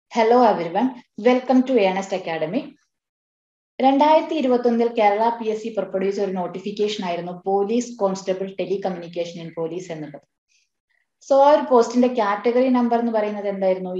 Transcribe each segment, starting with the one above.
Hello everyone, welcome to Earnest Academy. 2021 Kerala PSC പുറപ്പെടുവിച്ച ഒരു notification ആയിരുന്നു police constable telecommunication in police എന്നുള്ളത്. So ആ ഒരു പോസ്റ്റിന്റെ കാറ്റഗറി നമ്പർ എന്ന് പറയുന്നത് എന്തായിരുന്നു?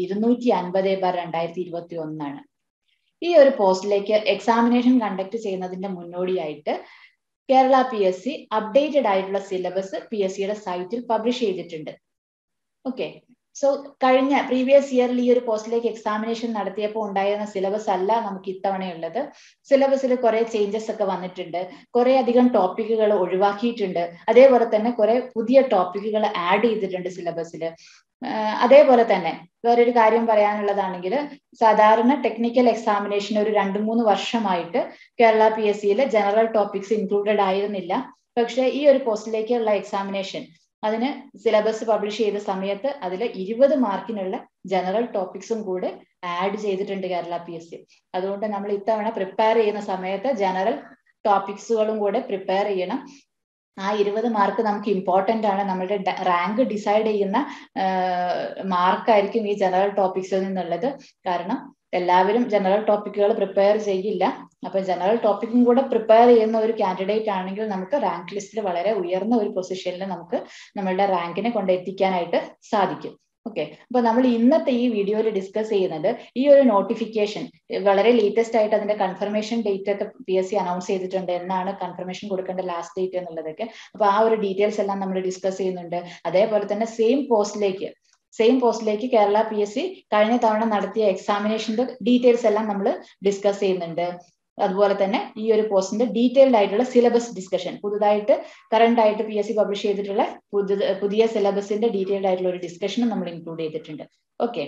250/2021 ആണ്. ഈ ഒരു പോസ്റ്റിലേക്ക് എക്സാമിനേഷൻ കണ്ടക്ട് ചെയ്യുന്നതിന്റെ മുന്നോടിയായിട്ട് കേരള PSC അപ്ഡേറ്റഡ് ആയിട്ടുള്ള സിലബസ് PSCയുടെ സൈറ്റിൽ പബ്ലിഷ് ചെയ്തിട്ടുണ്ട്. ഓക്കെ, സോ കഴിഞ്ഞ പ്രീവിയസ് ഇയറിൽ ഈ ഒരു പോസ്റ്റിലേക്ക് എക്സാമിനേഷൻ നടത്തിയപ്പോൾ ഉണ്ടായിരുന്ന സിലബസ് അല്ല നമുക്ക് ഇത്തവണയുള്ളത്. സിലബസിൽ കുറെ ചേഞ്ചസ് ഒക്കെ വന്നിട്ടുണ്ട്, കുറെ അധികം ടോപ്പിക്കുകൾ ഒഴിവാക്കിയിട്ടുണ്ട്, അതേപോലെ തന്നെ കുറെ പുതിയ ടോപ്പിക്കുകൾ ആഡ് ചെയ്തിട്ടുണ്ട് സിലബസിൽ. അതേപോലെ തന്നെ വേറൊരു കാര്യം പറയാനുള്ളതാണെങ്കിൽ, സാധാരണ ടെക്നിക്കൽ എക്സാമിനേഷൻ ഒരു 2-3 വർഷമായിട്ട് കേരള PSCയിൽ ജനറൽ ടോപ്പിക്സ് ഇൻക്ലൂഡഡ് ആയിരുന്നില്ല. പക്ഷെ ഈ ഒരു പോസ്റ്റിലേക്കുള്ള എക്സാമിനേഷൻ അതിന് സിലബസ് പബ്ലിഷ് ചെയ്ത സമയത്ത് അതിൽ 20 മാർക്കിനുള്ള ജനറൽ ടോപ്പിക്സും കൂടെ ആഡ് ചെയ്തിട്ടുണ്ട് കേരള PSC. അതുകൊണ്ട് നമ്മൾ ഇത്തവണ പ്രിപ്പയർ ചെയ്യുന്ന സമയത്ത് ജനറൽ ടോപ്പിക്സുകളും കൂടെ പ്രിപ്പയർ ചെയ്യണം. ആ 20 മാർക്ക് നമുക്ക് ഇമ്പോർട്ടന്റ് ആണ്. നമ്മുടെ റാങ്ക് ഡിസൈഡ് ചെയ്യുന്ന മാർക്കായിരിക്കും ഈ ജനറൽ ടോപ്പിക്സിൽ നിന്നുള്ളത്. കാരണം എല്ലാവരും ജനറൽ ടോപ്പിക്കുകൾ പ്രിപ്പയർ ചെയ്യില്ല. അപ്പൊ ജനറൽ ടോപ്പിക്കും കൂടെ പ്രിപ്പയർ ചെയ്യുന്ന ഒരു കാൻഡിഡേറ്റ് ആണെങ്കിൽ നമുക്ക് റാങ്ക് ലിസ്റ്റിൽ വളരെ ഉയർന്ന ഒരു പൊസിഷനിൽ നമുക്ക് നമ്മളുടെ റാങ്കിനെ കൊണ്ടെത്തിക്കാനായിട്ട് സാധിക്കും. ഓക്കെ, അപ്പൊ നമ്മൾ ഇന്നത്തെ ഈ വീഡിയോയിൽ ഡിസ്കസ് ചെയ്യുന്നത് ഈ ഒരു നോട്ടിഫിക്കേഷൻ വളരെ ലേറ്റസ്റ്റ് ആയിട്ട് അതിന്റെ കൺഫർമേഷൻ ഡേറ്റ് ഒക്കെ PSC അനൗൺസ് ചെയ്തിട്ടുണ്ട്. എന്നാണ് കൺഫർമേഷൻ കൊടുക്കേണ്ട ലാസ്റ്റ് ഡേറ്റ് എന്നുള്ളതൊക്കെ. അപ്പൊ ആ ഒരു ഡീറ്റെയിൽസ് എല്ലാം നമ്മൾ ഡിസ്കസ് ചെയ്യുന്നുണ്ട്. അതേപോലെ തന്നെ സെയിം പോസ്റ്റിലേക്ക് കേരള PSC കഴിഞ്ഞ തവണ നടത്തിയ എക്സാമിനേഷന്റെ ഡീറ്റെയിൽസ് എല്ലാം നമ്മൾ ഡിസ്കസ് ചെയ്യുന്നുണ്ട്. അതുപോലെ തന്നെ ഈ ഒരു പോസ്റ്റിന്റെ ഡീറ്റെയിൽഡ് ആയിട്ടുള്ള സിലബസ് ഡിസ്കഷൻ, പുതുതായിട്ട് കറന്റ് ആയിട്ട് PSC പബ്ലിഷ് ചെയ്തിട്ടുള്ള പുതിയ സിലബസിന്റെ ഡീറ്റെയിൽഡ് ആയിട്ടുള്ള ഒരു ഡിസ്കഷനും നമ്മൾ ഇൻക്ലൂഡ് ചെയ്തിട്ടുണ്ട്. ഓക്കെ,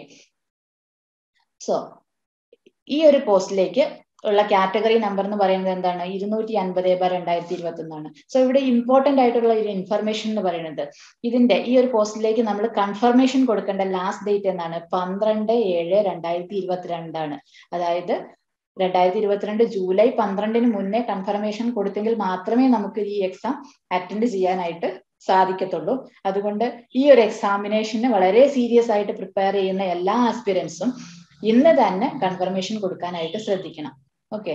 സോ ഈ ഒരു പോസ്റ്റിലേക്ക് ഉള്ള കാറ്റഗറി നമ്പർ എന്ന് പറയുന്നത് എന്താണ്? 250/2021 ആണ്. സോ ഇവിടെ ഇമ്പോർട്ടന്റ് ആയിട്ടുള്ള ഒരു ഇൻഫർമേഷൻ എന്ന് പറയുന്നത്, ഇതിന്റെ ഈ ഒരു പോസ്റ്റിലേക്ക് നമ്മൾ കൺഫർമേഷൻ കൊടുക്കേണ്ട ലാസ്റ്റ് ഡേറ്റ് എന്നാണ് 12/7/2022 ആണ്. അതായത് 2022 ജൂലൈ 12 മുന്നേ കൺഫർമേഷൻ കൊടുത്തെങ്കിൽ മാത്രമേ നമുക്ക് ഈ എക്സാം അറ്റൻഡ് ചെയ്യാനായിട്ട് സാധിക്കത്തുള്ളൂ. അതുകൊണ്ട് ഈ ഒരു എക്സാമിനേഷന് വളരെ സീരിയസ് ആയിട്ട് പ്രിപ്പയർ ചെയ്യുന്ന എല്ലാ ആസ്പിരൻസും ഇന്ന് തന്നെ കൺഫർമേഷൻ കൊടുക്കാനായിട്ട് ശ്രദ്ധിക്കണം. ഓക്കെ,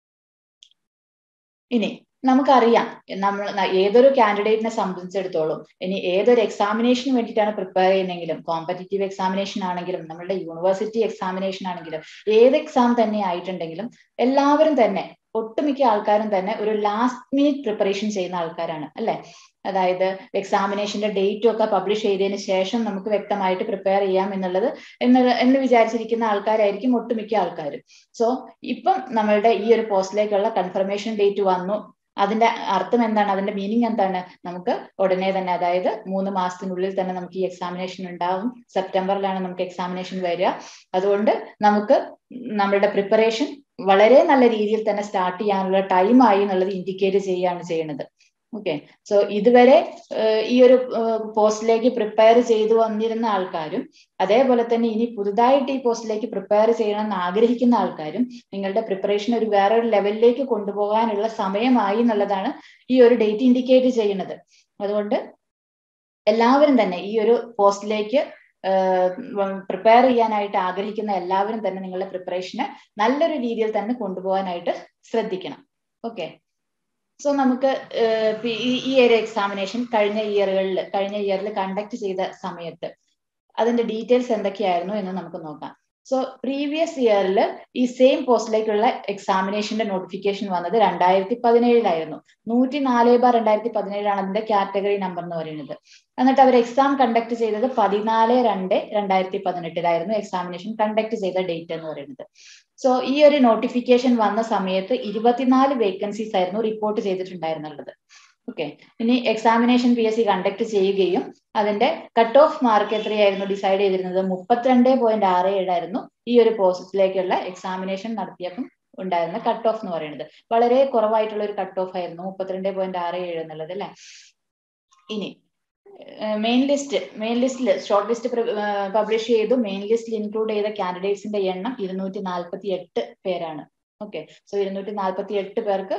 ഇനി നമുക്കറിയാം, നമ്മൾ ഏതൊരു കാൻഡിഡേറ്റിനെ സംബന്ധിച്ചിടത്തോളം ഇനി ഏതൊരു എക്സാമിനേഷന് വേണ്ടിയിട്ടാണ് പ്രിപ്പയർ ചെയ്യുന്നതെങ്കിലും, കോമ്പറ്റീറ്റീവ് എക്സാമിനേഷൻ ആണെങ്കിലും നമ്മുടെ യൂണിവേഴ്സിറ്റി എക്സാമിനേഷൻ ആണെങ്കിലും ഏത് എക്സാം തന്നെ ആയിട്ടുണ്ടെങ്കിലും എല്ലാവരും തന്നെ, ഒട്ടുമിക്ക ആൾക്കാരും തന്നെ ഒരു ലാസ്റ്റ് മിനിറ്റ് പ്രിപ്പറേഷൻ ചെയ്യുന്ന ആൾക്കാരാണ് അല്ലെ. അതായത് എക്സാമിനേഷന്റെ ഡേറ്റും ഒക്കെ പബ്ലിഷ് ചെയ്തതിന് ശേഷം നമുക്ക് വ്യക്തമായിട്ട് പ്രിപ്പയർ ചെയ്യാം എന്ന് വിചാരിച്ചിരിക്കുന്ന ആൾക്കാരായിരിക്കും ഒട്ടുമിക്ക ആൾക്കാരും. സോ ഇപ്പം നമ്മളുടെ ഈ ഒരു പോസ്റ്റിലേക്കുള്ള കൺഫർമേഷൻ ഡേറ്റ് വന്നു. അതിന്റെ അർത്ഥം എന്താണ്? അതിന്റെ മീനിങ് എന്താണ്? നമുക്ക് ഉടനെ തന്നെ, അതായത് 3 മാസത്തിനുള്ളിൽ തന്നെ നമുക്ക് ഈ എക്സാമിനേഷൻ ഉണ്ടാവും. സെപ്റ്റംബറിലാണ് നമുക്ക് എക്സാമിനേഷൻ വരിക. അതുകൊണ്ട് നമുക്ക് നമ്മളുടെ പ്രിപ്പറേഷൻ വളരെ നല്ല രീതിയിൽ തന്നെ സ്റ്റാർട്ട് ചെയ്യാനുള്ള ടൈം ആയി എന്നുള്ളത് ഇൻഡിക്കേറ്റ് ചെയ്യുകയാണ് ചെയ്യുന്നത്. ഓക്കെ, സോ ഇതുവരെ ഈ ഒരു പോസ്റ്റിലേക്ക് പ്രിപ്പയർ ചെയ്തു വന്നിരുന്ന ആൾക്കാരും, അതേപോലെ തന്നെ ഇനി പുതുതായിട്ട് ഈ പോസ്റ്റിലേക്ക് പ്രിപ്പയർ ചെയ്യണമെന്ന് ആഗ്രഹിക്കുന്ന ആൾക്കാരും നിങ്ങളുടെ പ്രിപ്പറേഷൻ ഒരു വേറൊരു ലെവലിലേക്ക് കൊണ്ടുപോകാനുള്ള സമയമായി എന്നുള്ളതാണ് ഈ ഒരു ഡേറ്റ് ഇൻഡിക്കേറ്റ് ചെയ്യുന്നത്. അതുകൊണ്ട് എല്ലാവരും തന്നെ ഈ ഒരു പോസ്റ്റിലേക്ക് പ്രിപ്പയർ ചെയ്യാനായിട്ട് ആഗ്രഹിക്കുന്ന എല്ലാവരും തന്നെ നിങ്ങളുടെ പ്രിപ്പറേഷനെ നല്ലൊരു രീതിയിൽ തന്നെ കൊണ്ടുപോകാനായിട്ട് ശ്രദ്ധിക്കണം. ഓക്കെ, സോ നമുക്ക് ഈ ഒരു എക്സാമിനേഷൻ കഴിഞ്ഞ ഇയറിൽ കണ്ടക്ട് ചെയ്ത സമയത്ത് അതിന്റെ ഡീറ്റെയിൽസ് എന്തൊക്കെയായിരുന്നു എന്ന് നമുക്ക് നോക്കാം. സോ പ്രീവിയസ് ഇയറിൽ ഈ സെയിം പോസ്റ്റിലേക്കുള്ള എക്സാമിനേഷന്റെ നോട്ടിഫിക്കേഷൻ വന്നത് 2017 104/2017 ആണ് അതിന്റെ കാറ്റഗറി നമ്പർ എന്ന് പറയുന്നത്. എന്നിട്ട് അവർ എക്സാം കണ്ടക്ട് ചെയ്തത് 14/2/2018 എക്സാമിനേഷൻ കണ്ടക്ട് ചെയ്ത ഡേറ്റ് എന്ന് പറയുന്നത്. സോ ഈ ഒരു നോട്ടിഫിക്കേഷൻ വന്ന സമയത്ത് 24 വേക്കൻസീസ് ആയിരുന്നു റിപ്പോർട്ട് ചെയ്തിട്ടുണ്ടായിരുന്നുള്ളത്. ഓക്കെ, ഇനി എക്സാമിനേഷൻ PSC കണ്ടക്ട് ചെയ്യുകയും അതിന്റെ കട്ട് ഓഫ് മാർക്ക് എത്രയായിരുന്നു ഡിസൈഡ് ചെയ്തിരുന്നത്? 32.67 ആയിരുന്നു ഈ ഒരു പോസ്റ്റിലേക്കുള്ള എക്സാമിനേഷൻ നടത്തിയപ്പം ഉണ്ടായിരുന്ന കട്ട് ഓഫ് എന്ന് പറയുന്നത്. വളരെ കുറവായിട്ടുള്ള ഒരു കട്ട് ഓഫ് ആയിരുന്നു 32.67 എന്നുള്ളത് അല്ലെ. ഇനി മെയിൻ ലിസ്റ്റിൽ ഷോർട്ട് ലിസ്റ്റ് പബ്ലിഷ് ചെയ്തു. മെയിൻ ലിസ്റ്റിൽ ഇൻക്ലൂഡ് ചെയ്ത കാൻഡിഡേറ്റ്സിന്റെ എണ്ണം 248 പേരാണ്. ഓക്കെ, സോ 248 പേർക്ക്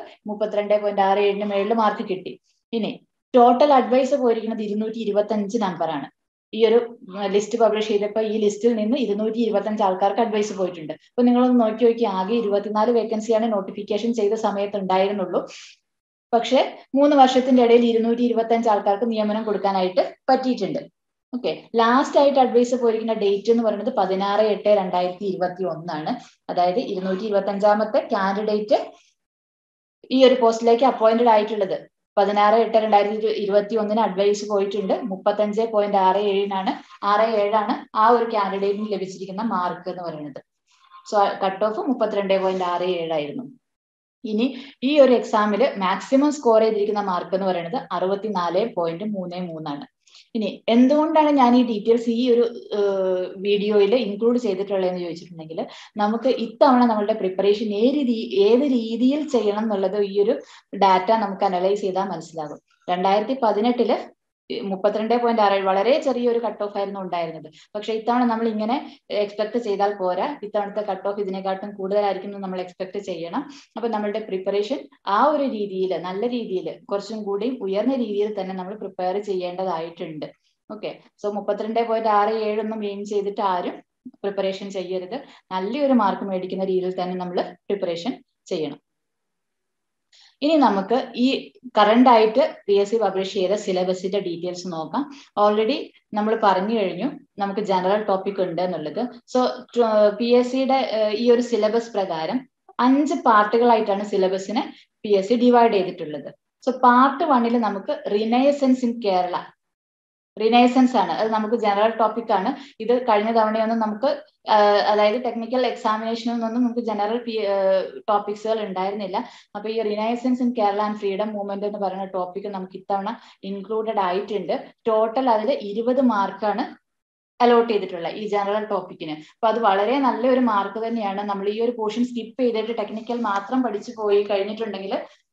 32.67 മേളിൽ മാർക്ക് കിട്ടി. ഇനി ടോട്ടൽ അഡ്വൈസ് പോയിരിക്കുന്നത് 225 നമ്പറാണ്. ഈ ഒരു ലിസ്റ്റ് പബ്ലിഷ് ചെയ്തപ്പോൾ ഈ ലിസ്റ്റിൽ നിന്ന് 225 ആൾക്കാർക്ക് അഡ്വൈസ് പോയിട്ടുണ്ട്. അപ്പൊ നിങ്ങളൊന്ന് നോക്കി ആകെ 24 വേക്കൻസിയാണ് നോട്ടിഫിക്കേഷൻ ചെയ്ത സമയത്ത് ഉണ്ടായിരുന്നുള്ളൂ. പക്ഷെ 3 വർഷത്തിന്റെ ഇടയിൽ 225 ആൾക്കാർക്ക് നിയമനം കൊടുക്കാനായിട്ട് പറ്റിയിട്ടുണ്ട്. ഓക്കെ, ലാസ്റ്റ് ആയിട്ട് അഡ്വൈസ് പോയിരിക്കുന്ന ഡേറ്റ് എന്ന് പറയുന്നത് 16/8/2021 ആണ്. അതായത് 225ാമത്തെ കാൻഡിഡേറ്റ് ഈ ഒരു പോസ്റ്റിലേക്ക് അപ്പോയിന്റഡ് ആയിട്ടുള്ളത് 16/8/2021 അഡ്വൈസ് പോയിട്ടുണ്ട്. 35.67 ആ ഒരു കാൻഡിഡേറ്റിന് ലഭിച്ചിരിക്കുന്ന മാർക്ക് എന്ന് പറയുന്നത്. സോ കട്ട് ഓഫ് 32.67 ആയിരുന്നു. ഇനി ഈ ഒരു എക്സാമിൽ മാക്സിമം സ്കോർ ചെയ്തിരിക്കുന്ന മാർക്ക് എന്ന് പറയുന്നത് 64.33 ആണ്. ഇനി എന്തുകൊണ്ടാണ് ഞാൻ ഈ ഡീറ്റെയിൽസ് ഈ ഒരു വീഡിയോയിൽ ഇൻക്ലൂഡ് ചെയ്തിട്ടുള്ളതെന്ന് ചോദിച്ചിട്ടുണ്ടെങ്കിൽ, നമുക്ക് ഇത്തവണ നമ്മളുടെ പ്രിപ്പറേഷൻ ഏത് രീതിയിൽ ചെയ്യണം എന്നുള്ളത് ഈ ഒരു ഡാറ്റ നമുക്ക് അനലൈസ് ചെയ്താൽ മനസ്സിലാകും. 2018 32.6 വളരെ ചെറിയൊരു കട്ട് ഓഫ് ആയിരുന്നു ഉണ്ടായിരുന്നത്. പക്ഷെ ഇത്തവണ നമ്മൾ ഇങ്ങനെ എക്സ്പെക്ട് ചെയ്താൽ പോരാ, ഇത്തവണത്തെ കട്ട് ഓഫ് ഇതിനെക്കാട്ടും കൂടുതലായിരിക്കും നമ്മൾ എക്സ്പെക്ട് ചെയ്യണം. അപ്പൊ നമ്മളുടെ പ്രിപ്പറേഷൻ ആ ഒരു രീതിയിൽ, നല്ല രീതിയിൽ, കുറച്ചും കൂടി ഉയർന്ന രീതിയിൽ തന്നെ നമ്മൾ പ്രിപ്പയർ ചെയ്യേണ്ടതായിട്ടുണ്ട്. ഓക്കെ, സോ 32.67 ഒന്നും എയിം ചെയ്തിട്ട് ആരും പ്രിപ്പറേഷൻ ചെയ്യരുത്. നല്ലൊരു മാർക്ക് മേടിക്കുന്ന രീതിയിൽ തന്നെ നമ്മൾ പ്രിപ്പറേഷൻ ചെയ്യണം. ഇനി നമുക്ക് ഈ കറണ്ട് ആയിട്ട് PSC പബ്ലിഷ് ചെയ്ത സിലബസിന്റെ ഡീറ്റെയിൽസ് നോക്കാം. ഓൾറെഡി നമ്മൾ പറഞ്ഞു കഴിഞ്ഞു നമുക്ക് ജനറൽ ടോപ്പിക് ഉണ്ട് എന്നുള്ളത്. സോ PSCയുടെ ഈ ഒരു സിലബസ് പ്രകാരം 5 പാർട്ടുകളായിട്ടാണ് സിലബസിനെ PSC ഡിവൈഡ് ചെയ്തിട്ടുള്ളത്. സോ പാർട്ട് 1 നമുക്ക് റിനൈസൻസ് ഇൻ കേരള, റിനൈസൻസ് ആണ്, അത് നമുക്ക് ജനറൽ ടോപ്പിക് ആണ്. ഇത് കഴിഞ്ഞ തവണയൊന്നും നമുക്ക് അതായത് ടെക്നിക്കൽ എക്സാമിനേഷനിൽ നിന്നും നമുക്ക് ജനറൽ ടോപ്പിക്സുകൾ ഉണ്ടായിരുന്നില്ല. അപ്പൊ ഈ renaissance in Kerala and freedom movement എന്ന് പറയുന്ന ടോപ്പിക് നമുക്ക് ഇത്തവണ ഇൻക്ലൂഡഡ് ആയിട്ടുണ്ട്. ടോട്ടൽ അതിൽ 20 മാർക്കാണ് അലോട്ട് ചെയ്തിട്ടുള്ള ഈ ജനറൽ ടോപ്പിക്കിന്. അപ്പൊ അത് വളരെ നല്ലൊരു മാർക്ക് തന്നെയാണ്. നമ്മൾ ഈ ഒരു പോർഷൻ സ്കിപ്പ് ചെയ്തിട്ട് ടെക്നിക്കൽ മാത്രം പഠിച്ചു പോയി കഴിഞ്ഞിട്ടുണ്ടെങ്കിൽ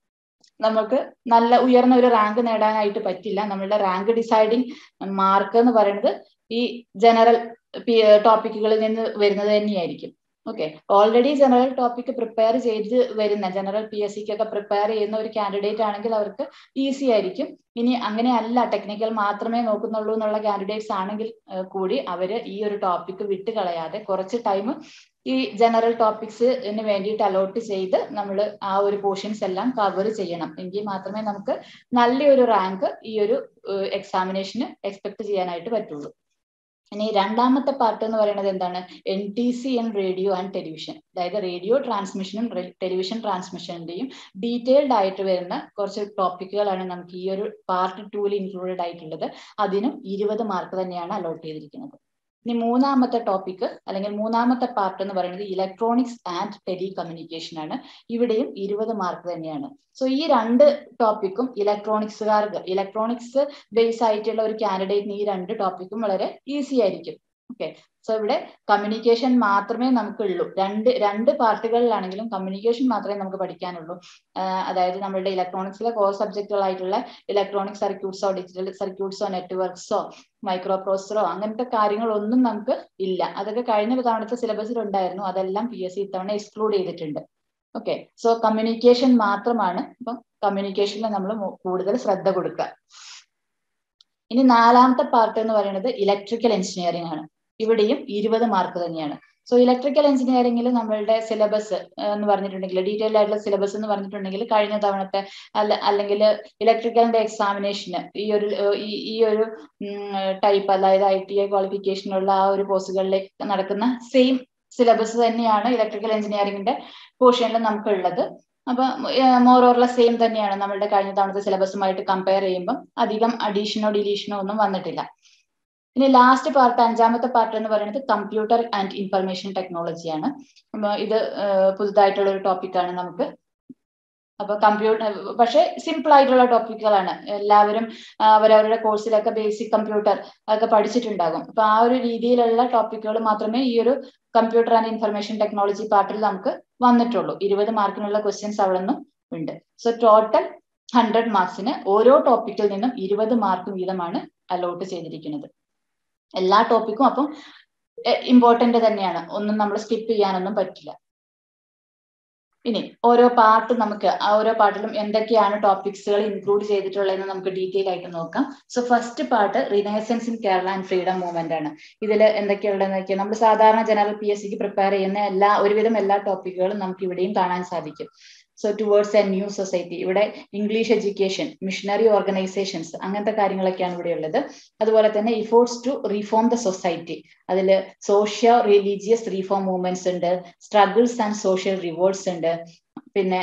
നമുക്ക് നല്ല ഉയർന്ന ഒരു റാങ്ക് നേടാനായിട്ട് പറ്റില്ല. നമ്മളുടെ റാങ്ക് ഡിസൈഡിങ് മാർക്ക് എന്ന് പറയുന്നത് ഈ ജനറൽ ടോപ്പിക്കുകളിൽ നിന്ന് വരുന്നത് തന്നെയായിരിക്കും. Okay, already general topic prepare ചെയ്ത് വരുന്ന ജനറൽ PSCക്കൊക്കെ പ്രിപ്പയർ ചെയ്യുന്ന ഒരു കാൻഡിഡേറ്റ് ആണെങ്കിൽ അവർക്ക് ഈസി ആയിരിക്കും. ഇനി അങ്ങനെയല്ല, ടെക്നിക്കൽ മാത്രമേ നോക്കുന്നുള്ളൂ എന്നുള്ള കാൻഡിഡേറ്റ്സ് ആണെങ്കിൽ കൂടി അവര് ഈ ഒരു ടോപ്പിക് വിട്ടുകളയാതെ കുറച്ച് ടൈം ഈ ജനറൽ ടോപ്പിക്സിന് വേണ്ടിയിട്ട് അലോട്ട് ചെയ്ത് നമ്മൾ ആ ഒരു പോർഷൻസ് എല്ലാം കവർ ചെയ്യണം. എങ്കിൽ മാത്രമേ നമുക്ക് നല്ലൊരു റാങ്ക് ഈ ഒരു എക്സാമിനേഷന് എക്സ്പെക്ട് ചെയ്യാനായിട്ട് പറ്റുള്ളൂ. ഇനി രണ്ടാമത്തെ പാർട്ട് എന്ന് പറയുന്നത് എന്താണ്? NTC in radio and television, അതായത് റേഡിയോ ട്രാൻസ്മിഷനും ടെലിവിഷൻ ട്രാൻസ്മിഷന്റെയും ഡീറ്റെയിൽഡ് ആയിട്ട് വരുന്ന കുറച്ച് ടോപ്പിക്കുകളാണ് നമുക്ക് ഈ ഒരു പാർട്ട് 2 ഇൻക്ലൂഡഡ് ആയിട്ടുള്ളത്. അതിനും 20 മാർക്ക് തന്നെയാണ് അലോട്ട് ചെയ്തിരിക്കുന്നത്. ഇനി മൂന്നാമത്തെ ടോപ്പിക് അല്ലെങ്കിൽ മൂന്നാമത്തെ പാർട്ട് എന്ന് പറയുന്നത് ഇലക്ട്രോണിക്സ് ആൻഡ് ടെലികമ്മ്യൂണിക്കേഷൻ ആണ്. ഇവിടെയും 20 മാർക്ക് തന്നെയാണ്. സോ ഈ രണ്ട് ടോപ്പിക്കും ഇലക്ട്രോണിക്സ് ബേസ് ആയിട്ടുള്ള ഒരു കാൻഡിഡേറ്റിന് ഈ രണ്ട് ടോപ്പിക്കും വളരെ ഈസി ആയിരിക്കും. ഓക്കെ, സോ ഇവിടെ കമ്മ്യൂണിക്കേഷൻ മാത്രമേ നമുക്കുള്ളൂ. രണ്ട് പാർട്ടുകളിലാണെങ്കിലും കമ്മ്യൂണിക്കേഷൻ മാത്രമേ നമുക്ക് പഠിക്കാനുള്ളൂ. അതായത് നമ്മളുടെ ഇലക്ട്രോണിക്സിലെ കോർ സബ്ജക്റ്റുകളായിട്ടുള്ള ഇലക്ട്രോണിക് സർക്യൂട്ട്സോ ഡിജിറ്റൽ സർക്യൂട്ട്സോ നെറ്റ്വർക്ക്സോ മൈക്രോ പ്രോസസറോ അങ്ങനത്തെ കാര്യങ്ങളൊന്നും നമുക്ക് ഇല്ല. അതൊക്കെ കഴിഞ്ഞ തവണത്തെ സിലബസിൽ ഉണ്ടായിരുന്നു. അതെല്ലാം PSC ഇത്തവണ എക്സ്ക്ലൂഡ് ചെയ്തിട്ടുണ്ട്. ഓക്കെ, സോ കമ്മ്യൂണിക്കേഷൻ മാത്രമാണ്. അപ്പം കമ്മ്യൂണിക്കേഷനിൽ നമ്മൾ കൂടുതൽ ശ്രദ്ധ കൊടുക്കുക. ഇനി നാലാമത്തെ പാർട്ട് എന്ന് പറയുന്നത് ഇലക്ട്രിക്കൽ എഞ്ചിനീയറിംഗ് ആണ്. ഇവിടെയും 20 മാർക്ക് തന്നെയാണ്. സോ ഇലക്ട്രിക്കൽ എഞ്ചിനീയറിംഗിൽ നമ്മളുടെ സിലബസ് എന്ന് പറഞ്ഞിട്ടുണ്ടെങ്കിൽ, ഡീറ്റെയിൽഡ് ആയിട്ടുള്ള സിലബസ് എന്ന് പറഞ്ഞിട്ടുണ്ടെങ്കിൽ കഴിഞ്ഞ തവണത്തെ അല്ലെങ്കിൽ ഇലക്ട്രിക്കലിന്റെ എക്സാമിനേഷന് ഈ ഒരു ടൈപ്പ്, അതായത് ITI ക്വാളിഫിക്കേഷനുള്ള ആ ഒരു കോഴ്സുകളിലേക്ക് നടക്കുന്ന സെയിം സിലബസ് തന്നെയാണ് ഇലക്ട്രിക്കൽ എഞ്ചിനീയറിംഗിന്റെ പോർഷനിൽ നമുക്കുള്ളത്. അപ്പൊ മോർ ഓർ ലെസ് സെയിം തന്നെയാണ്. നമ്മളുടെ കഴിഞ്ഞ തവണത്തെ സിലബസുമായിട്ട് കമ്പയർ ചെയ്യുമ്പോൾ അധികം അഡീഷനോ ഡിലീഷനോ ഒന്നും വന്നിട്ടില്ല. ഇനി ലാസ്റ്റ് പാർട്ട്, അഞ്ചാമത്തെ പാർട്ട് എന്ന് പറയുന്നത് കമ്പ്യൂട്ടർ ആൻഡ് ഇൻഫർമേഷൻ ടെക്നോളജിയാണ്. ഇത് പുതുതായിട്ടുള്ള ഒരു ടോപ്പിക്കാണ് നമുക്ക്. അപ്പൊ പക്ഷെ സിമ്പിൾ ആയിട്ടുള്ള ടോപ്പിക്കുകളാണ്. എല്ലാവരും അവരവരുടെ കോഴ്സിലൊക്കെ ബേസിക് കമ്പ്യൂട്ടർ ഒക്കെ പഠിച്ചിട്ടുണ്ടാകും. അപ്പൊ ആ ഒരു രീതിയിലുള്ള ടോപ്പിക്കുകൾ മാത്രമേ ഈ ഒരു കമ്പ്യൂട്ടർ ആൻഡ് ഇൻഫർമേഷൻ ടെക്നോളജി പാർട്ടിൽ നമുക്ക് വന്നിട്ടുള്ളൂ. 20 മാർക്കിനുള്ള ക്വസ്റ്റ്യൻസ് അവിടെ നിന്നും ഉണ്ട്. സോ ടോട്ടൽ 100 മാർക്സിന് ഓരോ ടോപ്പിക്കിൽ നിന്നും 20 മാർക്ക് വീതമാണ് അലോട്ട് ചെയ്തിരിക്കുന്നത്. എല്ലാ ടോപ്പിക്കും അപ്പം ഇമ്പോർട്ടന്റ് തന്നെയാണ്. ഒന്നും നമ്മൾ സ്കിപ്പ് ചെയ്യാനൊന്നും പറ്റില്ല. ഇനി ഓരോ പാർട്ടും നമുക്ക് ഓരോ പാർട്ടിലും എന്തൊക്കെയാണ് ടോപ്പിക്സുകൾ ഇൻക്ലൂഡ് ചെയ്തിട്ടുള്ളതെന്ന് നമുക്ക് ഡീറ്റെയിൽ ആയിട്ട് നോക്കാം. So first part renaissance in Kerala and freedom movement ആണ്. ഇതിൽ എന്തൊക്കെയുള്ളതെന്ന് വെച്ചാൽ നമ്മൾ സാധാരണ ജനറൽ PSCക്ക് പ്രിപ്പയർ ചെയ്യുന്ന ഒരുവിധം എല്ലാ ടോപ്പിക്കുകളും നമുക്ക് ഇവിടെയും കാണാൻ സാധിക്കും. So towards a new society, ഇവിടെ ഇംഗ്ലീഷ് എഡ്യൂക്കേഷൻ, മിഷണറി ഓർഗനൈസേഷൻസ്, അങ്ങനത്തെ കാര്യങ്ങളൊക്കെയാണ് ഇവിടെ ഉള്ളത്. അതുപോലെ തന്നെ efforts to reform the society, അതിൽ സോഷ്യോ റിലീജിയസ് റീഫോം മൂവ്മെന്റ്സ് ഉണ്ട്, സ്ട്രഗിൾസ് ആൻഡ് സോഷ്യൽ റിവോൾട്ട്സ് ഉണ്ട്, പിന്നെ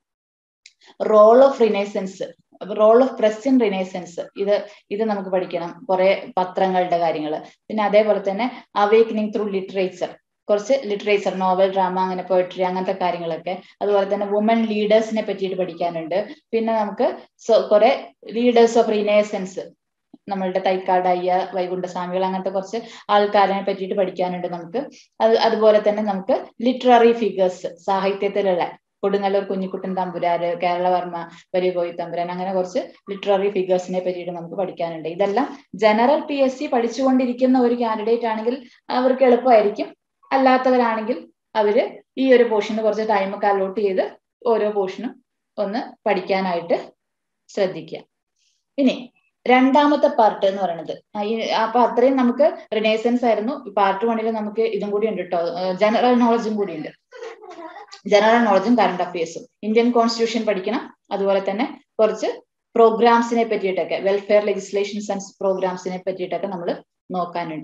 role of renaissance, role of press in renaissance, ഇത് നമുക്ക് പഠിക്കണം, കുറെ പത്രങ്ങളുടെ കാര്യങ്ങൾ. പിന്നെ അതേപോലെ തന്നെ അവേക്കനിങ് ത്രൂ ലിറ്ററേച്ചർ, കുറച്ച് ലിറ്ററേച്ചർ, നോവൽ, ഡ്രാമ, അങ്ങനെ പോയട്രി, അങ്ങനത്തെ കാര്യങ്ങളൊക്കെ. അതുപോലെ തന്നെ വുമൻ ലീഡേഴ്സിനെ പറ്റിയിട്ട് പഠിക്കാനുണ്ട്. പിന്നെ നമുക്ക് കുറെ ലീഡേഴ്സ് ഓഫ് റിനൈസൻസ്, നമ്മളുടെ തൈക്കാടയ്യ, വൈകുണ്ഠസ്വാമികൾ, അങ്ങനത്തെ കുറച്ച് ആൾക്കാരെ പറ്റിയിട്ട് പഠിക്കാനുണ്ട് നമുക്ക്. അതുപോലെ തന്നെ നമുക്ക് ലിറ്റററി ഫിഗേഴ്സ്, സാഹിത്യത്തിലുള്ള കൊടുങ്ങല്ലൂർ കുഞ്ഞിക്കുട്ടൻ തമ്പുരാര്, കേരളവർമ്മ, വലിയ കോയി തമ്പുരാൻ, അങ്ങനെ കുറച്ച് ലിറ്റററി ഫിഗേഴ്സിനെ പറ്റിയിട്ട് നമുക്ക് പഠിക്കാനുണ്ട്. ഇതെല്ലാം ജനറൽ PSC പഠിച്ചുകൊണ്ടിരിക്കുന്ന ഒരു കാൻഡിഡേറ്റ് ആണെങ്കിൽ അവർക്ക് എളുപ്പമായിരിക്കും. അല്ലാത്തവരാണെങ്കിൽ അവര് ഈ ഒരു പോർഷന് കുറച്ച് ടൈമൊക്കെ അലോട്ട് ചെയ്ത് ഓരോ പോർഷനും ഒന്ന് പഠിക്കാനായിട്ട് ശ്രദ്ധിക്കുക. ഇനി രണ്ടാമത്തെ പാർട്ട് എന്ന് പറയുന്നത്, അപ്പൊ അത്രയും നമുക്ക് റിനൈസൻസ് ആയിരുന്നു. പാർട്ട് 1 നമുക്ക് ഇതും കൂടി ഉണ്ട് കേട്ടോ, ജനറൽ നോളജും കൂടി ഉണ്ട്. ജനറൽ നോളജും കറണ്ട് അഫയേഴ്സും, ഇന്ത്യൻ കോൺസ്റ്റിറ്റ്യൂഷൻ പഠിക്കണം. അതുപോലെ തന്നെ കുറച്ച് പ്രോഗ്രാംസിനെ പറ്റിയിട്ടൊക്കെ, വെൽഫെയർ ലെജിസ്ലേഷൻസ് ആൻഡ് പ്രോഗ്രാംസിനെ പറ്റിയിട്ടൊക്കെ നമ്മൾ നോക്കാനുണ്ട്.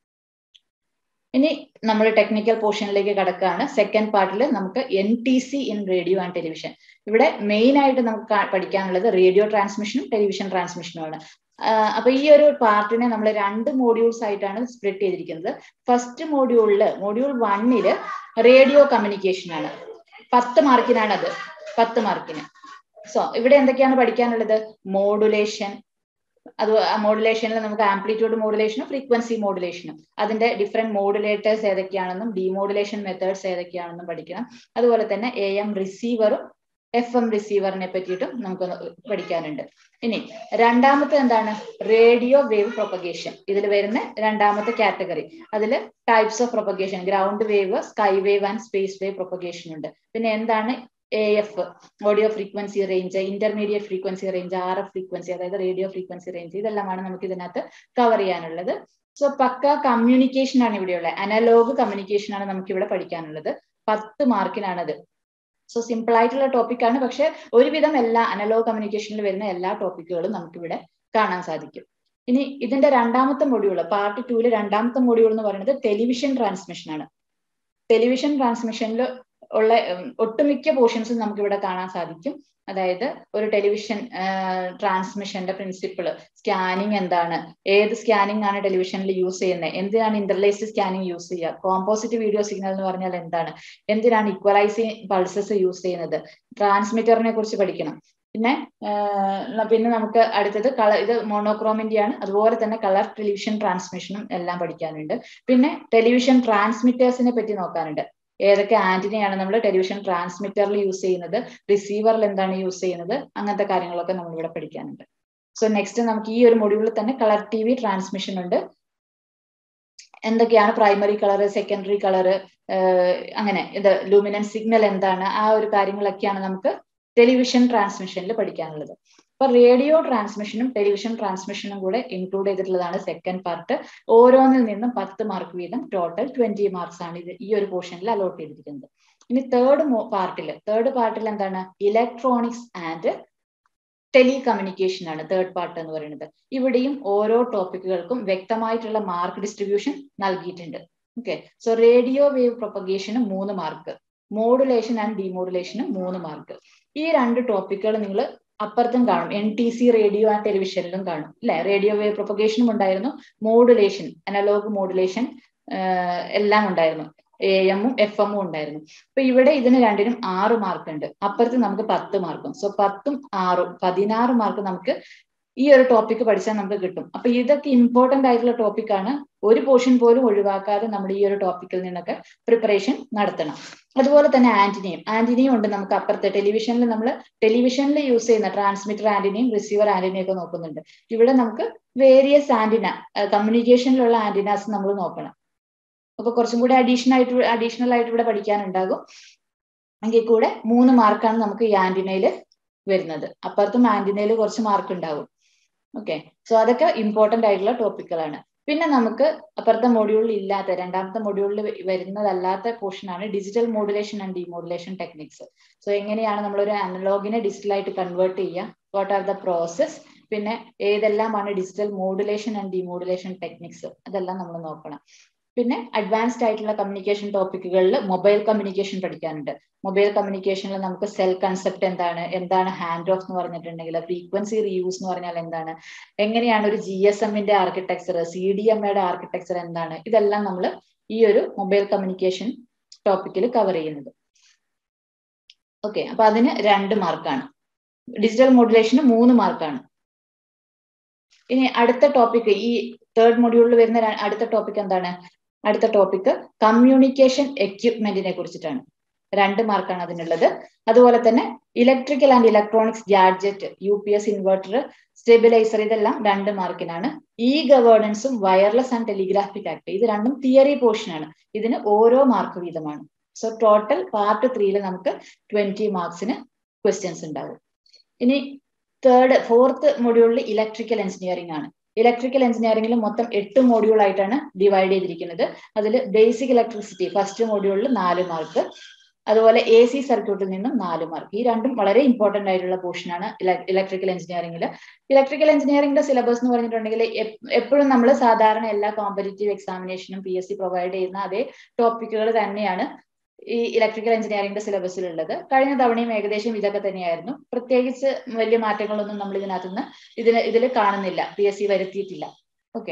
ഇനി നമ്മൾ ടെക്നിക്കൽ പോർഷനിലേക്ക് കടക്കുകയാണ്. സെക്കൻഡ് പാർട്ടിൽ നമുക്ക് NTC in radio and television. ഇവിടെ മെയിൻ ആയിട്ട് നമുക്ക് പഠിക്കാനുള്ളത് റേഡിയോ ട്രാൻസ്മിഷനും ടെലിവിഷൻ ട്രാൻസ്മിഷനുമാണ്. അപ്പൊ ഈ ഒരു പാർട്ടിനെ നമ്മൾ 2 മോഡ്യൂൾസ് ആയിട്ടാണ് സ്പ്ലിറ്റ് ചെയ്തിരിക്കുന്നത്. ഫസ്റ്റ് മോഡ്യൂൾ 1 റേഡിയോ കമ്മ്യൂണിക്കേഷൻ ആണ്. 10 മാർക്കിനാണ് അത്, 10 മാർക്കിന്. സോ ഇവിടെ എന്തൊക്കെയാണ് പഠിക്കാനുള്ളത്? മോഡുലേഷൻ, അത് മോഡുലേഷനിൽ നമുക്ക് ആംപ്ലിറ്റ്യൂഡ് മോഡുലേഷനും ഫ്രീക്വൻസി മോഡുലേഷനും, അതിന്റെ ഡിഫറെന്റ് മോഡുലേറ്റേഴ്സ് ഏതൊക്കെയാണെന്നും ഡിമോഡുലേഷൻ മെത്തേഡ്സ് ഏതൊക്കെയാണെന്നും പഠിക്കണം. അതുപോലെ തന്നെ AM റിസീവറും FM റിസീവറിനെ പറ്റിയിട്ടും നമുക്ക് പഠിക്കാനുണ്ട്. ഇനി രണ്ടാമത്തെ എന്താണ്? Radio wave propagation. ഇതിൽ വരുന്ന രണ്ടാമത്തെ കാറ്റഗറി, അതിൽ types of propagation, ground wave, sky wave and space wave propagation ഉണ്ട്. പിന്നെ എന്താണ് AF, audio frequency range, intermediate frequency range, RF frequency, അതായത് റേഡിയോ ഫ്രീക്വൻസി റേഞ്ച്, ഇതെല്ലാമാണ് നമുക്ക് ഇതിനകത്ത് കവർ ചെയ്യാനുള്ളത്. സോ പക്ക കമ്മ്യൂണിക്കേഷൻ ആണ് ഇവിടെയുള്ള, അനലോഗ് കമ്മ്യൂണിക്കേഷൻ ആണ് നമുക്ക് ഇവിടെ പഠിക്കാനുള്ളത്. 10 മാർക്കിനാണത്. സോ സിമ്പിൾ ആയിട്ടുള്ള ടോപ്പിക്കാണ്, പക്ഷെ ഒരുവിധം എല്ലാ അനലോഗ് കമ്മ്യൂണിക്കേഷനിൽ വരുന്ന എല്ലാ ടോപ്പിക്കുകളും നമുക്കിവിടെ കാണാൻ സാധിക്കും. ഇനി ഇതിന്റെ രണ്ടാമത്തെ മൊഡ്യൂൾ, പാർട്ട് 2 രണ്ടാമത്തെ മൊഡ്യൂൾ എന്ന് പറയുന്നത് ടെലിവിഷൻ ട്രാൻസ്മിഷൻ ആണ്. ടെലിവിഷൻ ട്രാൻസ്മിഷനിൽ ഉള്ള ഒട്ടുമിക്ക പോർഷൻസും നമുക്ക് ഇവിടെ കാണാൻ സാധിക്കും. അതായത് ഒരു ടെലിവിഷൻ ട്രാൻസ്മിഷന്റെ പ്രിൻസിപ്പിൾ, സ്കാനിങ് എന്താണ്, ഏത് സ്കാനിങ് ആണ് ടെലിവിഷനിൽ യൂസ് ചെയ്യുന്നത്, എന്തിനാണ് ഇന്റർലേസ്ഡ് സ്കാനിങ് യൂസ് ചെയ്യുക, കോമ്പോസിറ്റ് വീഡിയോ സിഗ്നൽ എന്ന് പറഞ്ഞാൽ എന്താണ്, എന്തിനാണ് ഇക്വലൈസിങ് പൾസസ് യൂസ് ചെയ്യുന്നത്, ട്രാൻസ്മിറ്ററിനെ കുറിച്ച് പഠിക്കണം. പിന്നെ നമുക്ക് അടുത്തത് ഇത് മോണോക്രോമിന്റെ ആണ്. അതുപോലെ തന്നെ കളർ ടെലിവിഷൻ ട്രാൻസ്മിഷനും എല്ലാം പഠിക്കാനുണ്ട്. പിന്നെ ടെലിവിഷൻ ട്രാൻസ്മിറ്റേഴ്സിനെ പറ്റി നോക്കാനുണ്ട്. ഏതൊക്കെ ആന്റിനയാണ് നമ്മൾ ടെലിവിഷൻ ട്രാൻസ്മിറ്ററിൽ യൂസ് ചെയ്യുന്നത്, റിസീവറിൽ എന്താണ് യൂസ് ചെയ്യുന്നത്, അങ്ങനത്തെ കാര്യങ്ങളൊക്കെ നമ്മൾ ഇവിടെ പഠിക്കാനുണ്ട്. സോ നെക്സ്റ്റ് നമുക്ക് ഈ ഒരു മൊഡ്യൂളിൽ തന്നെ കളർ TV ട്രാൻസ്മിഷൻ ഉണ്ട്. എന്തൊക്കെയാണ് പ്രൈമറി കളർ, സെക്കൻഡറി കളർ, അങ്ങനെ ഇത് ലൂമിനൻസ് സിഗ്നൽ എന്താണ്, ആ ഒരു കാര്യങ്ങളൊക്കെയാണ് നമുക്ക് ടെലിവിഷൻ ട്രാൻസ്മിഷനിൽ പഠിക്കാനുള്ളത്. അപ്പൊ റേഡിയോ ട്രാൻസ്മിഷനും ടെലിവിഷൻ ട്രാൻസ്മിഷനും കൂടെ ഇൻക്ലൂഡ് ചെയ്തിട്ടുള്ളതാണ് സെക്കൻഡ് പാർട്ട്. ഓരോന്നിൽ നിന്നും 10 മാർക്ക് വീതം, ടോട്ടൽ 20 മാർക്സ് ആണ് ഇത് ഈ ഒരു പോർഷനിൽ അലോട്ട് ചെയ്തിരിക്കുന്നത്. ഇനി തേർഡ് പാർട്ടിൽ എന്താണ്? ഇലക്ട്രോണിക്സ് ആൻഡ് ടെലികമ്മ്യൂണിക്കേഷൻ ആണ് തേർഡ് പാർട്ട് എന്ന് പറയുന്നത്. ഇവിടെയും ഓരോ ടോപ്പിക്കുകൾക്കും വ്യക്തമായിട്ടുള്ള മാർക്ക് ഡിസ്ട്രിബ്യൂഷൻ നൽകിയിട്ടുണ്ട്. ഓക്കെ, സോ റേഡിയോ വേവ് പ്രൊപ്പഗേഷന് 3 മാർക്ക്, മോഡുലേഷൻ ആൻഡ് ഡിമോഡുലേഷന് 3 മാർക്ക്. ഈ 2 ടോപ്പിക്കുകൾ നിങ്ങൾ അപ്പുറത്തും കാണും, NTC റേഡിയോ ആൻഡ് ടെലിവിഷനിലും കാണും അല്ലെ. റേഡിയോ വേവ് പ്രൊപ്പഗേഷനും ഉണ്ടായിരുന്നു, മോഡുലേഷൻ, അനലോഗ് മോഡുലേഷൻ എല്ലാം ഉണ്ടായിരുന്നു, AM-ഉം FM-ഉം ഉണ്ടായിരുന്നു. അപ്പൊ ഇവിടെ ഇതിന് രണ്ടിനും 6 മാർക്ക് ഉണ്ട്, അപ്പുറത്ത് നമുക്ക് 10 മാർക്കും. സോ 10ഉം 6ഉം 16 മാർക്ക് നമുക്ക് ഈ ഒരു ടോപ്പിക്ക് പഠിച്ചാൽ നമുക്ക് കിട്ടും. അപ്പൊ ഇതൊക്കെ ഇമ്പോർട്ടന്റ് ആയിട്ടുള്ള ടോപ്പിക്കാണ്. ഒരു പോർഷൻ പോലും ഒഴിവാക്കാതെ നമ്മൾ ഈ ഒരു ടോപ്പിക്കിൽ നിന്നൊക്കെ പ്രിപ്പറേഷൻ നടത്തണം. അതുപോലെ തന്നെ ആന്റിനിയും ഉണ്ട് നമുക്ക് അപ്പുറത്തെ ടെലിവിഷനിൽ. നമ്മൾ ടെലിവിഷനിൽ യൂസ് ചെയ്യുന്ന ട്രാൻസ്മിറ്റർ ആന്റിനയും റിസീവർ ആന്റിനയും ഒക്കെ നോക്കുന്നുണ്ട്. ഇവിടെ നമുക്ക് വേരിയസ് ആന്റിന, കമ്മ്യൂണിക്കേഷനിലുള്ള ആന്റിനാസ് നമ്മൾ നോക്കണം. അപ്പൊ കുറച്ചും കൂടി അഡീഷണൽ ആയിട്ട് ഇവിടെ പഠിക്കാനുണ്ടാകും. എങ്കിൽ കൂടെ 3 മാർക്കാണ് നമുക്ക് ഈ ആന്റിനയിൽ വരുന്നത്. അപ്പുറത്തും ആന്റിനയിൽ കുറച്ച് മാർക്ക് ഉണ്ടാവും. ഓക്കെ, സോ അതൊക്കെ ഇമ്പോർട്ടന്റ് ആയിട്ടുള്ള ടോപ്പിക്കുകളാണ്. പിന്നെ നമുക്ക് അപ്പുറത്തെ മൊഡ്യൂളിൽ ഇല്ലാത്ത, രണ്ടാമത്തെ മൊഡ്യൂളിൽ വരുന്നതല്ലാത്ത പോർഷൻ ആണ് digital modulation and demodulation techniques. So എങ്ങനെയാണ് നമ്മളൊരു അനലോഗിനെ ഡിജിറ്റൽ ആയിട്ട് കൺവേർട്ട് ചെയ്യുക, വാട്ട് ആർ ദ പ്രോസസ്, പിന്നെ ഏതെല്ലാമാണ് digital modulation and demodulation techniques, അതെല്ലാം നമ്മൾ നോക്കണം. പിന്നെ അഡ്വാൻസ്ഡ് ആയിട്ടുള്ള കമ്മ്യൂണിക്കേഷൻ ടോപ്പിക്കുകളിൽ മൊബൈൽ കമ്മ്യൂണിക്കേഷൻ പഠിക്കാനുണ്ട്. മൊബൈൽ കമ്മ്യൂണിക്കേഷനിൽ നമുക്ക് സെൽ കൺസെപ്റ്റ് എന്താണ് ഹാൻഡ് ഓഫ് എന്ന് പറഞ്ഞിട്ടുണ്ടെങ്കിൽ, ഫ്രീക്വൻസി റീയൂസ് എന്ന് പറഞ്ഞാൽ എന്താണ്, എങ്ങനെയാണ് ഒരു GSM-ന്റെ ആർക്കിടെക്ചർ, CDMA-യുടെ ആർക്കിടെക്ചർ എന്താണ്, ഇതെല്ലാം നമ്മൾ ഈ ഒരു മൊബൈൽ കമ്മ്യൂണിക്കേഷൻ ടോപ്പിക്കിൽ കവർ ചെയ്യുന്നത്. ഓക്കെ, അപ്പൊ അതിന് 2 മാർക്കാണ്. ഡിജിറ്റൽ മോഡുലേഷന് 3 മാർക്കാണ്. ഇനി അടുത്ത ടോപ്പിക്, ഈ തേർഡ് മൊഡ്യൂളിൽ വരുന്ന അടുത്ത ടോപ്പിക് എന്താണ്? അടുത്ത ടോപ്പിക് കമ്മ്യൂണിക്കേഷൻ എക്യുപ്മെന്റിനെ കുറിച്ചിട്ടാണ്. 2 മാർക്കാണ് അതിനുള്ളത്. അതുപോലെ തന്നെ electrical and electronics gadget, UPS inverter, stabiliser, ഇതെല്ലാം 2 മാർക്കിനാണ്. ഗവേണൻസും വയർലെസ് ആൻഡ് ടെലിഗ്രാഫിക് ആക്ട്, ഇത് രണ്ടും തിയറി പോർഷൻ ആണ്. ഇതിന് ഓരോ മാർക്ക് വീതമാണ്. സോ ടോട്ടൽ പാർട്ട് 3 നമുക്ക് 20 മാർക്സിന് ക്വസ്റ്റ്യൻസ് ഉണ്ടാവും. ഇനി ഫോർത്ത് മൊഡ്യൂളിൽ ഇലക്ട്രിക്കൽ എഞ്ചിനീയറിംഗ് ആണ്. ഇലക്ട്രിക്കൽ എഞ്ചിനീയറിംഗിൽ മൊത്തം 8 മൊഡ്യൂൾ ആയിട്ടാണ് ഡിവൈഡ് ചെയ്തിരിക്കുന്നത്. അതിൽ ബേസിക് ഇലക്ട്രിസിറ്റി ഫസ്റ്റ് മൊഡ്യൂളിൽ 4 മാർക്ക്, അതുപോലെ AC സർക്യൂട്ടിൽ നിന്നും 4 മാർക്ക്. ഈ രണ്ടും വളരെ ഇമ്പോർട്ടന്റ് ആയിട്ടുള്ള പോർഷൻ ആണ് ഇലക്ട്രിക്കൽ എഞ്ചിനീയറിംഗിൽ. ഇലക്ട്രിക്കൽ എഞ്ചിനീയറിംഗിന്റെ സിലബസ് എന്ന് പറഞ്ഞിട്ടുണ്ടെങ്കിൽ എപ്പോഴും നമ്മൾ സാധാരണ എല്ലാ കോമ്പറ്റീറ്റീവ് എക്സാമിനേഷനും PSC പ്രൊവൈഡ് ചെയ്യുന്ന അതേ ടോപ്പിക്കുകൾ തന്നെയാണ് ഈ ഇലക്ട്രിക്കൽ എഞ്ചിനീയറിംഗിന്റെ സിലബസിലുള്ളത്. കഴിഞ്ഞ തവണയും ഏകദേശം ഇതൊക്കെ തന്നെയായിരുന്നു. പ്രത്യേകിച്ച് വലിയ മാറ്റങ്ങളൊന്നും നമ്മൾ ഇതിനകത്തുനിന്ന് ഇതിൽ കാണുന്നില്ല, PSC വരുത്തിയിട്ടില്ല. ഓക്കെ,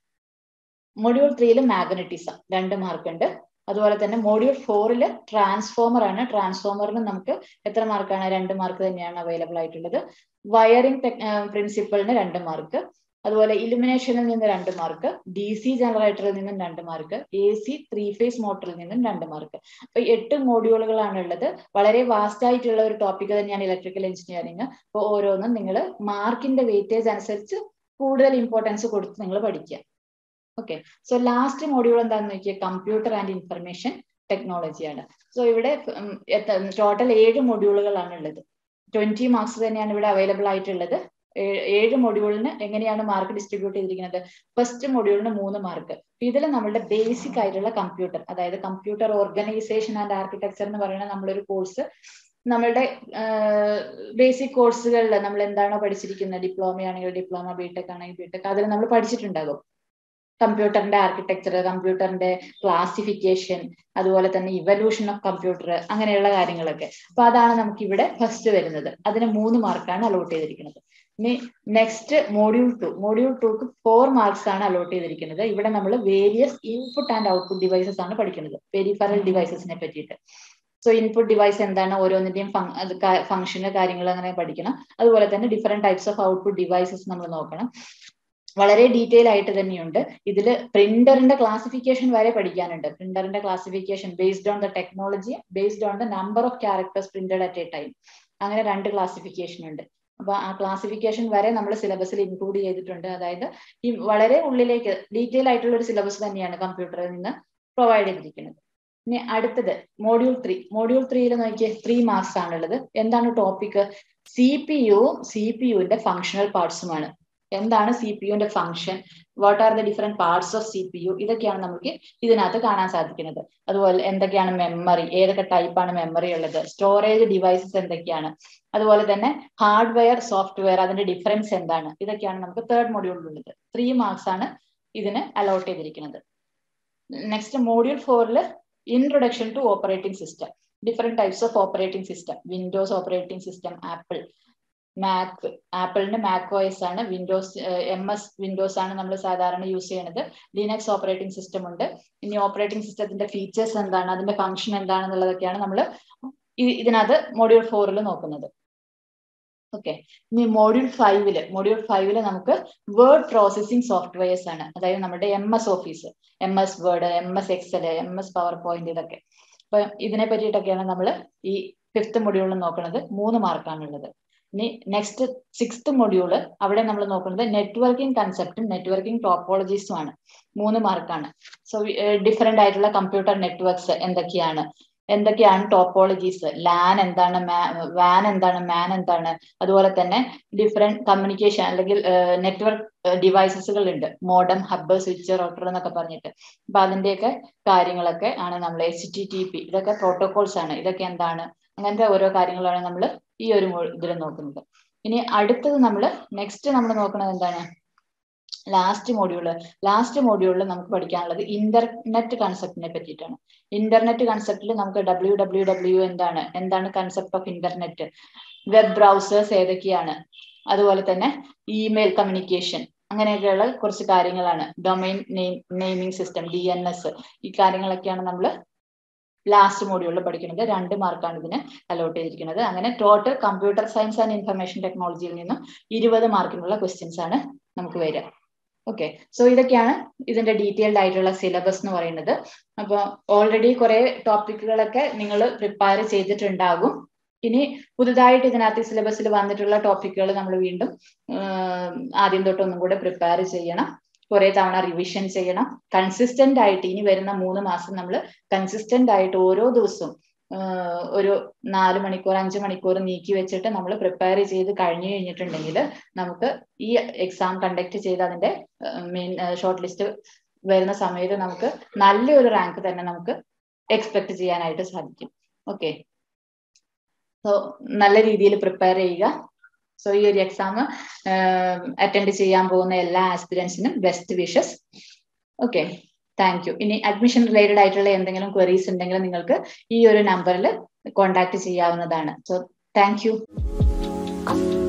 മൊഡ്യൂൾ 3 മാഗ്നറ്റിസം 2 മാർക്ക് ഉണ്ട്. അതുപോലെ തന്നെ മൊഡ്യൂൾ 4 ട്രാൻസ്ഫോമർ ആണ്. ട്രാൻസ്ഫോമറിന് നമുക്ക് എത്ര മാർക്കാണ്? 2 മാർക്ക് തന്നെയാണ് അവൈലബിൾ ആയിട്ടുള്ളത്. വയറിംഗ് പ്രിൻസിപ്പളിന് 2 മാർക്ക്, അതുപോലെ ഇലുമിനേഷനിൽ നിന്ന് 2 മാർക്ക്, DC ജനറേറ്ററിൽ നിന്നും 2 മാർക്ക്, AC 3 ഫേസ് മോട്ടറിൽ നിന്നും 2 മാർക്ക്. അപ്പൊ 8 മോഡ്യൂളുകളാണ് ഉള്ളത്. വളരെ വാസ്റ്റ് ആയിട്ടുള്ള ഒരു ടോപ്പിക് തന്നെയാണ് ഇലക്ട്രിക്കൽ എഞ്ചിനീയറിംഗ്. അപ്പൊ ഓരോന്നും നിങ്ങൾ മാർക്കിന്റെ വെയിറ്റേജ് അനുസരിച്ച് കൂടുതൽ ഇമ്പോർട്ടൻസ് കൊടുത്ത് നിങ്ങൾ പഠിക്കുക. ഓക്കെ, സോ ലാസ്റ്റ് മൊഡ്യൂൾ എന്താണെന്ന് നോക്കിയാൽ കമ്പ്യൂട്ടർ ആൻഡ് ഇൻഫർമേഷൻ ടെക്നോളജിയാണ്. സോ ഇവിടെ ടോട്ടൽ 7 മൊഡ്യൂളുകളാണ് ഉള്ളത്. 20 മാർക്സ് തന്നെയാണ് ഇവിടെ അവൈലബിൾ ആയിട്ടുള്ളത്. 7 മൊഡ്യൂളിന് എങ്ങനെയാണ് മാർക്ക് ഡിസ്ട്രിബ്യൂട്ട് ചെയ്തിരിക്കുന്നത്? ഫസ്റ്റ് മൊഡ്യൂളിന് 3 മാർക്ക്. ഇതിൽ നമ്മളുടെ ബേസിക് ആയിട്ടുള്ള കമ്പ്യൂട്ടർ, അതായത് കമ്പ്യൂട്ടർ ഓർഗനൈസേഷൻ ആൻഡ് ആർക്കിടെക്ചർ എന്ന് പറയുന്ന നമ്മളൊരു കോഴ്സ്, നമ്മളുടെ ബേസിക് കോഴ്സുകളിൽ നമ്മൾ എന്താണോ പഠിച്ചിരിക്കുന്നത്, ഡിപ്ലോമ ആണെങ്കിൽ ഡിപ്ലോമ, ബിടെക് ആണെങ്കിൽ ബിടെക്, അതിൽ നമ്മൾ പഠിച്ചിട്ടുണ്ടാകും. കമ്പ്യൂട്ടറിന്റെ ആർക്കിടെക്ചർ, കമ്പ്യൂട്ടറിന്റെ ക്ലാസിഫിക്കേഷൻ, അതുപോലെ തന്നെ ഇവല്യൂഷൻ ഓഫ് കമ്പ്യൂട്ടർ, അങ്ങനെയുള്ള കാര്യങ്ങളൊക്കെ. അപ്പൊ അതാണ് നമുക്ക് ഇവിടെ ഫസ്റ്റ് വരുന്നത്. അതിന് 3 മാർക്കാണ് അലോട്ട് ചെയ്തിരിക്കുന്നത്. ഇനി നെക്സ്റ്റ് മൊഡ്യൂൾ 2ക്ക് 4 മാർക്സ് ആണ് അലോട്ട് ചെയ്തിരിക്കുന്നത്. ഇവിടെ നമ്മൾ various input and output devices ആണ് പഠിക്കുന്നത്, പെരിഫറൽ ഡിവൈസസിനെ പറ്റിയിട്ട്. സോ ഇൻപുട്ട് ഡിവൈസ് എന്താണ്, ഓരോന്നിന്റെയും ഫംഗ്ഷന് കാര്യങ്ങൾ അങ്ങനെ പഠിക്കണം. അതുപോലെ തന്നെ different types of output devices നമ്മൾ നോക്കണം. വളരെ ഡീറ്റെയിൽ ആയിട്ട് തന്നെയുണ്ട്. ഇതിൽ പ്രിന്ററിന്റെ ക്ലാസിഫിക്കേഷൻ വരെ പഠിക്കാനുണ്ട്. പ്രിന്ററിന്റെ classification based on the technology, based on the number of characters printed at a time, അങ്ങനെ 2 ക്ലാസിഫിക്കേഷൻ ഉണ്ട്. അപ്പൊ ആ ക്ലാസിഫിക്കേഷൻ വരെ നമ്മൾ സിലബസിൽ ഇൻക്ലൂഡ് ചെയ്തിട്ടുണ്ട്. അതായത് ഈ വളരെ ഉള്ളിലേക്ക് ഡീറ്റെയിൽ ആയിട്ടുള്ള ഒരു സിലബസ് തന്നെയാണ് കമ്പ്യൂട്ടറിൽ നിന്ന് പ്രൊവൈഡ് ചെയ്തിരിക്കുന്നത്. ഇനി അടുത്തത് മൊഡ്യൂൾ 3 നോക്കിയ 3 മാർക്സ് ആണുള്ളത്. എന്താണ് ടോപ്പിക്? CPU-ന്റെ ഫങ്ഷണൽ പാർട്സുമാണ്. എന്താണ് CPU-ന്റെ function, what are the different parts of CPU, ഇതൊക്കെയാണ് നമുക്ക് ഇതിനകത്ത് കാണാൻ സാധിക്കുന്നത്. അതുപോലെ എന്തൊക്കെയാണ് മെമ്മറി, ഏതൊക്കെ ടൈപ്പാണ് മെമ്മറി ഉള്ളത്, സ്റ്റോറേജ് ഡിവൈസസ് എന്തൊക്കെയാണ്, അതുപോലെ തന്നെ ഹാർഡ്വെയർ, സോഫ്റ്റ്വെയർ, അതിന്റെ ഡിഫറൻസ് എന്താണ്, ഇതൊക്കെയാണ് നമുക്ക് തേർഡ് മൊഡ്യൂളിലുള്ളത്. 3 മാർക്സ് ആണ് ഇതിന് അലോട്ട് ചെയ്തിരിക്കുന്നത്. Next module 4 introduction to operating system, different types of operating system, Windows operating system, ആപ്പിളിന്റെ macOS ആണ്, MS വിൻഡോസ് ആണ് നമ്മൾ സാധാരണ യൂസ് ചെയ്യുന്നത്. ലിനക്സ് ഓപ്പറേറ്റിംഗ് സിസ്റ്റം ഉണ്ട്. ഇനി ഓപ്പറേറ്റിംഗ് സിസ്റ്റത്തിന്റെ ഫീച്ചേഴ്സ് എന്താണ്, അതിന്റെ ഫംഗ്ഷൻ എന്താണെന്നുള്ളതൊക്കെയാണ് നമ്മൾ ഇതിനകത്ത് മൊഡ്യൂൾ 4 നോക്കുന്നത്. ഓക്കെ, ഇനി മൊഡ്യൂൾ 5 നമുക്ക് വേർഡ് പ്രോസസ്സിംഗ് സോഫ്റ്റ്വെയർസ് ആണ്. അതായത് നമ്മുടെ MS Office, MS Word, MS Excel, MS PowerPoint, ഇതൊക്കെ. അപ്പൊ ഇതിനെ പറ്റിയിട്ടൊക്കെയാണ് നമ്മൾ ഈ 5th മൊഡ്യൂളിൽ നോക്കുന്നത്. 3 മാർക്കാണുള്ളത്. ഇനി നെക്സ്റ്റ് 6th മൊഡ്യൂള്, അവിടെ നമ്മൾ നോക്കുന്നത് നെറ്റ്വർക്കിംഗ് കൺസെപ്റ്റും നെറ്റ്വർക്കിംഗ് ടോപ്പോളജീസും ആണ്. 3 മാർക്കാണ്. സോ ഡിഫറെന്റ് ആയിട്ടുള്ള കമ്പ്യൂട്ടർ നെറ്റ്വർക്ക്സ് എന്തൊക്കെയാണ്, എന്തൊക്കെയാണ് ടോപ്പോളജീസ്, ലാൻ എന്താണ്, വാൻ എന്താണ്, മാൻ എന്താണ്, അതുപോലെ തന്നെ ഡിഫറെന്റ് കമ്മ്യൂണിക്കേഷൻ അല്ലെങ്കിൽ നെറ്റ്വർക്ക് ഡിവൈസസുകൾ ഉണ്ട്, മോഡം, ഹബ്ബ്, സ്വിച്ച്, റൗട്ടർ എന്നൊക്കെ പറഞ്ഞിട്ട്. അപ്പൊ അതിന്റെയൊക്കെ കാര്യങ്ങളൊക്കെ ആണ് നമ്മൾ HTTP, ഇതൊക്കെ പ്രോട്ടോകോൾസ് ആണ്. ഇതൊക്കെ എന്താണ്, അങ്ങനത്തെ ഓരോ കാര്യങ്ങളാണ് നമ്മൾ ഈ ഒരു ഇതിൽ നോക്കുന്നത്. ഇനി അടുത്തത് നെക്സ്റ്റ് നമ്മൾ നോക്കുന്നത് എന്താണ്, ലാസ്റ്റ് മോഡ്യൂളിൽ നമുക്ക് പഠിക്കാനുള്ളത് ഇന്റർനെറ്റ് കൺസെപ്റ്റിനെ പറ്റിയിട്ടാണ്. ഇന്റർനെറ്റ് കൺസെപ്റ്റിൽ നമുക്ക് WWW എന്താണ് concept of internet, web browsers ഏതൊക്കെയാണ്, അതുപോലെ തന്നെ ഇമെയിൽ കമ്മ്യൂണിക്കേഷൻ, അങ്ങനെയൊക്കെയുള്ള കുറച്ച് കാര്യങ്ങളാണ്. ഡൊമൈൻ നെയിമിംഗ് സിസ്റ്റം, DNS, ഈ കാര്യങ്ങളൊക്കെയാണ് നമ്മൾ ലാസ്റ്റ് മോഡ്യൂളിൽ പഠിക്കുന്നത്. 2 മാർക്കാണ് ഇതിന് അലോട്ട് ചെയ്തിരിക്കുന്നത്. അങ്ങനെ total computer science and information ടെക്നോളജിയിൽ നിന്നും 20 മാർക്കിനുള്ള ക്വസ്റ്റ്യൻസ് ആണ് നമുക്ക് വരിക. ഓക്കെ, സോ ഇതൊക്കെയാണ് ഇതിന്റെ ഡീറ്റെയിൽഡ് ആയിട്ടുള്ള സിലബസ് എന്ന് പറയുന്നത്. അപ്പോൾ ഓൾറെഡി കുറെ ടോപ്പിക്കുകളൊക്കെ നിങ്ങൾ പ്രിപ്പയർ ചെയ്തിട്ടുണ്ടാകും. ഇനി പുതുതായിട്ട് ഇതിനകത്ത് സിലബസിൽ വന്നിട്ടുള്ള ടോപ്പിക്കുകൾ നമ്മൾ വീണ്ടും ആദ്യം തൊട്ട് ഒന്നും കൂടെ പ്രിപ്പയർ ചെയ്യണം, കുറെ തവണ റിവിഷൻ ചെയ്യണം. കൺസിസ്റ്റന്റ് ആയിട്ട് ഇനി വരുന്ന 3 മാസം നമ്മൾ കൺസിസ്റ്റന്റ് ആയിട്ട് ഓരോ ദിവസവും ഒരു 4 മണിക്കൂർ 5 മണിക്കൂർ നീക്കി വെച്ചിട്ട് നമ്മൾ പ്രിപ്പയർ ചെയ്ത് കഴിഞ്ഞു കഴിഞ്ഞിട്ടുണ്ടെങ്കിൽ നമുക്ക് ഈ എക്സാം കണ്ടക്ട് ചെയ്ത് അതിന്റെ മെയിൻ ഷോർട്ട് ലിസ്റ്റ് വരുന്ന സമയത്ത് നമുക്ക് നല്ലൊരു റാങ്ക് തന്നെ നമുക്ക് എക്സ്പെക്ട് ചെയ്യാനായിട്ട് സാധിക്കും. ഓക്കെ, സോ നല്ല രീതിയിൽ പ്രിപ്പയർ ചെയ്യുക. സോ ഈ ഒരു എക്സാം അറ്റൻഡ് ചെയ്യാൻ പോകുന്ന എല്ലാ ആസ്പിരൻസിനും best wishes. Okay, thank you. ഇനി അഡ്മിഷൻ റിലേറ്റഡ് ആയിട്ടുള്ള എന്തെങ്കിലും ക്വയറീസ് ഉണ്ടെങ്കിൽ നിങ്ങൾക്ക് ഈ ഒരു നമ്പറിൽ കോൺടാക്ട് ചെയ്യാവുന്നതാണ്. So thank U.